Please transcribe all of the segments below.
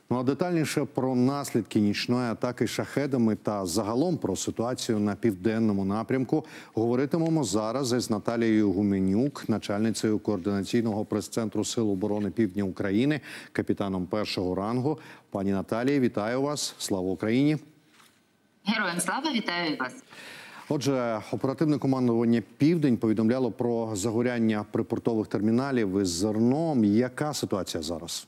Ну а детальніше про наслідки нічної атаки шахедами та загалом про ситуацію на південному напрямку говоритимемо зараз із Наталією Гуменюк, начальницею координаційного прес-центру Сил оборони Півдня України, капітаном першого рангу. Пані Наталії, вітаю вас! Слава Україні! Героям слава, вітаю вас! Отже, оперативне командування «Південь» повідомляло про загоряння припортових терміналів із зерном. Яка ситуація зараз?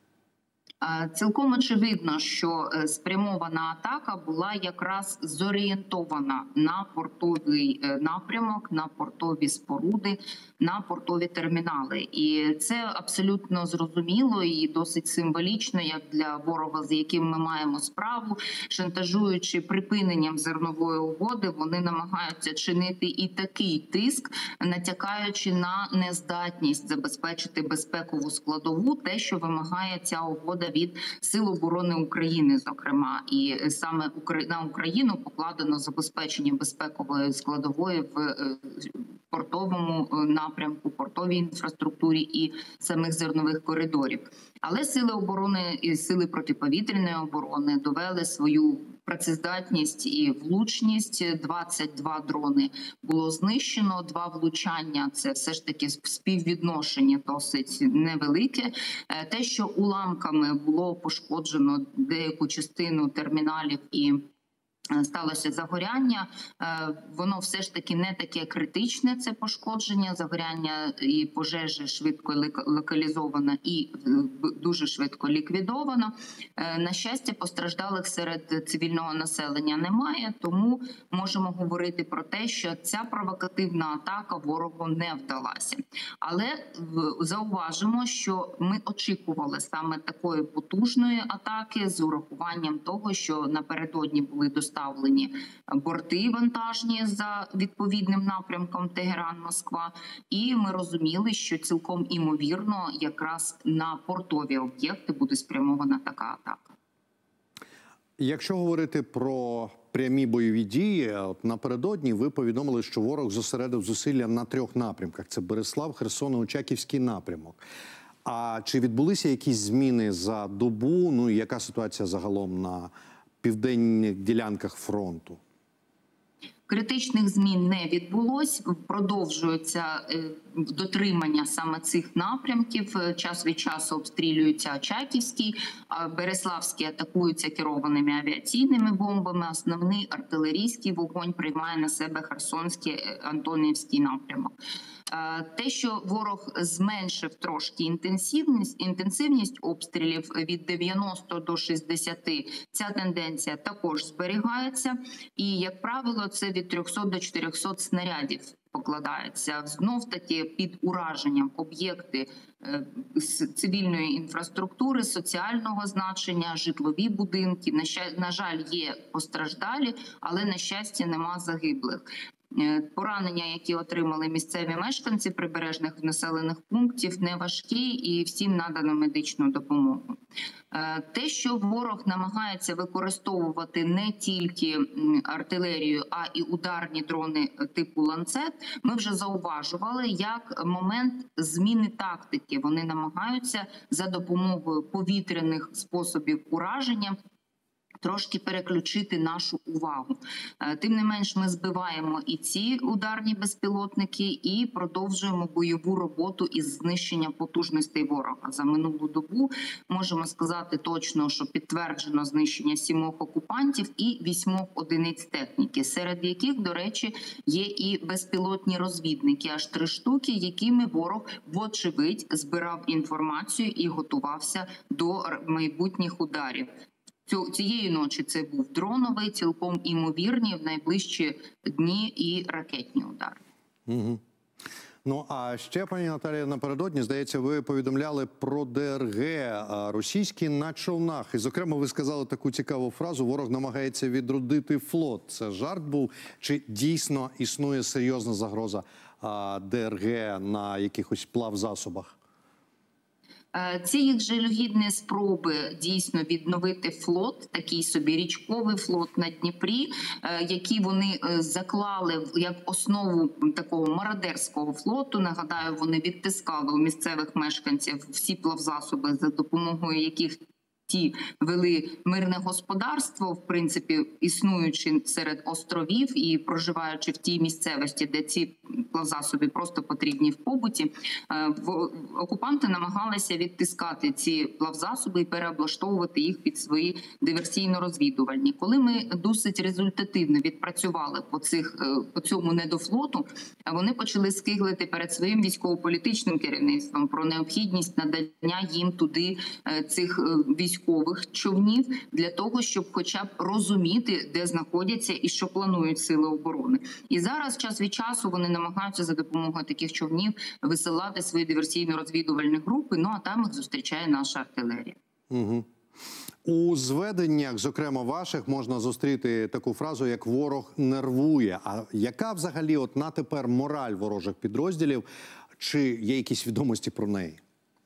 Цілком очевидно, що спрямована атака була якраз зорієнтована на портовий напрямок, на портові споруди, на портові термінали. І це абсолютно зрозуміло і досить символічно, як для ворога, з яким ми маємо справу. Шантажуючи припиненням зернової угоди, вони намагаються чинити і такий тиск, натякаючи на нездатність забезпечити безпекову складову, те, що вимагає ця угода від Сил оборони України, зокрема. І саме на Україну покладено забезпечення безпекової складової в портовому напрямку, портовій інфраструктурі і самих зернових коридорів. Але Сили оборони і Сили протиповітряної оборони довели свою працездатність і влучність. 22 дрони було знищено, 2 влучання – це все ж таки співвідношення досить невелике. Те, що уламками було пошкоджено деяку частину терміналів і сталося загоряння, воно все ж таки не таке критичне, це пошкодження, загоряння і пожежі швидко локалізовано і дуже швидко ліквідовано. На щастя, постраждалих серед цивільного населення немає, тому можемо говорити про те, що ця провокативна атака ворогу не вдалася. Але зауважимо, що ми очікували саме такої потужної атаки з урахуванням того, що напередодні були доставлені борти вантажні за відповідним напрямком Тегеран-Москва. І ми розуміли, що цілком імовірно якраз на портові об'єкти буде спрямована така атака. Якщо говорити про прямі бойові дії, от напередодні ви повідомили, що ворог зосередив зусилля на 3 напрямках. Це Берислав, Херсон і Очаківський напрямок. А чи відбулися якісь зміни за добу? Ну і яка ситуація загалом на південних ділянках фронту? Критичних змін не відбулось, продовжується дотримання саме цих напрямків. Час від часу обстрілюється Очаківський, Бериславський атакуються керованими авіаційними бомбами, основний артилерійський вогонь приймає на себе Херсонський, Антонівський напрямок. Те, що ворог зменшив трошки інтенсивність обстрілів від 90 до 60, ця тенденція також зберігається. І, як правило, це від 300 до 400 снарядів покладається. Знов-таки під ураженням об'єкти з цивільної інфраструктури, соціального значення, житлові будинки. На жаль, є постраждалі, але, на щастя, нема загиблих. Поранення, які отримали місцеві мешканці прибережних населених пунктів, не важкі і всім надано медичну допомогу. Те, що ворог намагається використовувати не тільки артилерію, а і ударні дрони типу «Ланцет», ми вже зауважували, як момент зміни тактики. Вони намагаються за допомогою повітряних способів ураження трошки переключити нашу увагу. Тим не менш, ми збиваємо і ці ударні безпілотники і продовжуємо бойову роботу із знищення потужностей ворога. За минулу добу можемо сказати точно, що підтверджено знищення 7 окупантів і 8 одиниць техніки, серед яких, до речі, є і безпілотні розвідники, аж 3 штуки, якими ворог, вочевидь, збирав інформацію і готувався до майбутніх ударів. Цієї ночі це був дроновий, цілком імовірні в найближчі дні і ракетні удари. Угу. Ну, а ще, пані Наталія, напередодні, здається, ви повідомляли про ДРГ російські на човнах. І, зокрема, ви сказали таку цікаву фразу: ворог намагається відродити флот. Це жарт був? Чи дійсно існує серйозна загроза ДРГ на якихось плавзасобах? Ці їх жалюгідні спроби дійсно відновити флот, такий собі річковий флот на Дніпрі, який вони заклали як основу такого мародерського флоту. Нагадаю, вони відтискали у місцевих мешканців всі плавзасоби, за допомогою яких вели мирне господарство, в принципі, існуючи серед островів і проживаючи в тій місцевості, де ці плавзасоби просто потрібні в побуті, окупанти намагалися відтискати ці плавзасоби і переоблаштовувати їх під свої диверсійно-розвідувальні. Коли ми досить результативно відпрацювали по цьому недофлоту, вони почали скиглити перед своїм військово-політичним керівництвом про необхідність надання їм туди цих військових човнів для того, щоб хоча б розуміти, де знаходяться і що планують сили оборони. І зараз час від часу вони намагаються за допомогою таких човнів висилати свої диверсійно-розвідувальні групи, ну а там їх зустрічає наша артилерія. Угу. У зведеннях, зокрема ваших, можна зустріти таку фразу, як «ворог нервує». А яка взагалі от на тепер мораль ворожих підрозділів? Чи є якісь відомості про неї?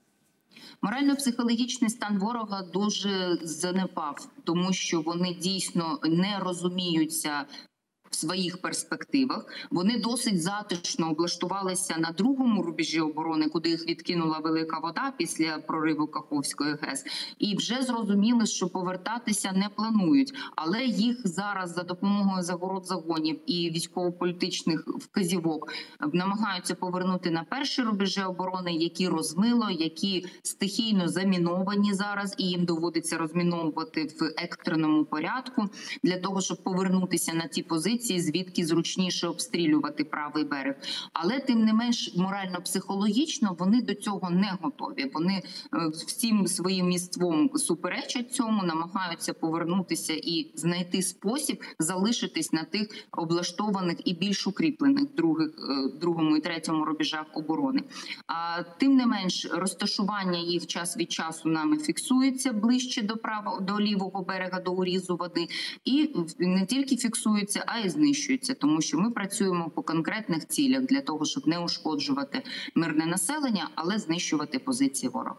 Морально-психологічний стан ворога дуже занепав, тому що вони дійсно не розуміються в своїх перспективах. Вони досить затишно облаштувалися на другому рубежі оборони, куди їх відкинула велика вода після прориву Каховської ГЕС. І вже зрозуміли, що повертатися не планують. Але їх зараз за допомогою загород-загонів і військово-політичних вказівок намагаються повернути на перші рубежі оборони, які розмило, які стихійно заміновані зараз, і їм доводиться розміновувати в екстреному порядку для того, щоб повернутися на ті позиції, звідки зручніше обстрілювати правий берег. Але тим не менш морально-психологічно вони до цього не готові. Вони всім своїм єством суперечать цьому, намагаються повернутися і знайти спосіб залишитись на тих облаштованих і більш укріплених другому і третьому рубежах оборони. А тим не менш розташування їх час від часу нами фіксується ближче до лівого берега, до урізу води. І не тільки фіксується, а й знищується, тому що ми працюємо по конкретних цілях для того, щоб не ушкоджувати мирне населення, але знищувати позиції ворога.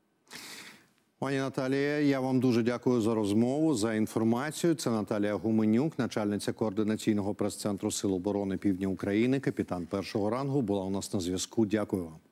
Пані Наталія, я вам дуже дякую за розмову, за інформацію. Це Наталія Гуменюк, начальниця координаційного прес-центру Сил оборони Півдня України, капітан першого рангу, була у нас на зв'язку. Дякую вам.